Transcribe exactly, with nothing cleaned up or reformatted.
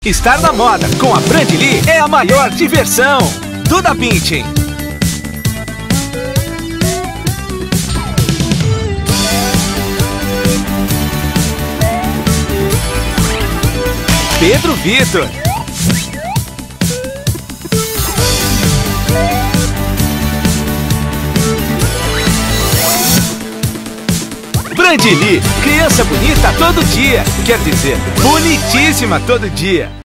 Estar na moda com a Brandly é a maior diversão. Duda Pintin. Pedro Vitor. Brandly, criança bonita todo dia. Quer dizer, bonitíssima todo dia.